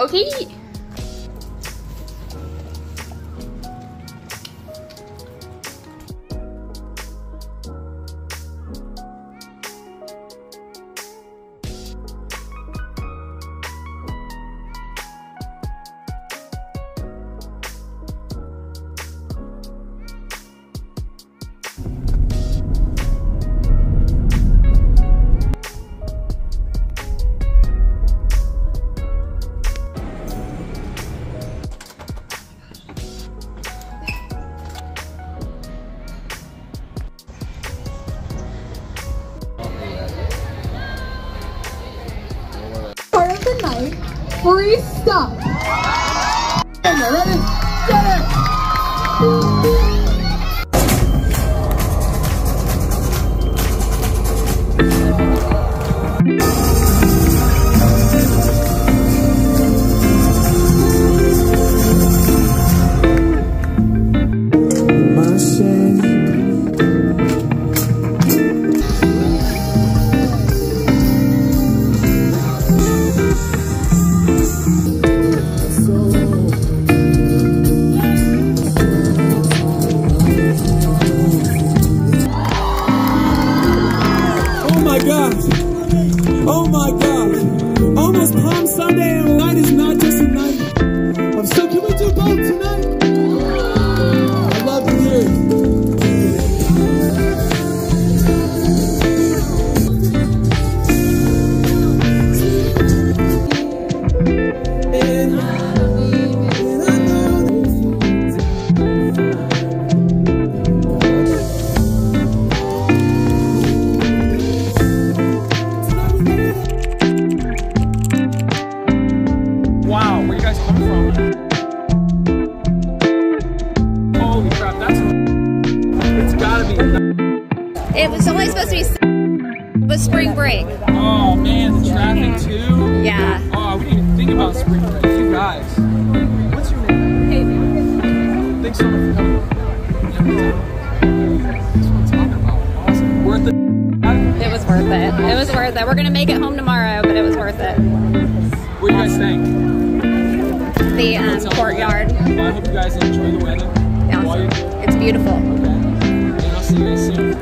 Okay. Part of the night, free stuff. Ready? Get it! Oh my God! Almost Palm Sunday and light is not just a night. I'm so, can we do both tonight? I'd love to hear it. Wow, where you guys coming from? Holy crap, it's gotta be. It was only supposed to be spring break. Oh man, the traffic too? Yeah. Oh, we didn't even think about spring break. You guys. What's your name? Haley. Thanks so much for coming. That's what I'm talking about. Awesome. Worth it? It was worth it. It was worth it. We're gonna make it home tomorrow, but it was worth it. What do you guys think? The courtyard. Well, I hope you guys enjoy the weather. Yeah, it's beautiful. Okay. And I'll see you guys soon.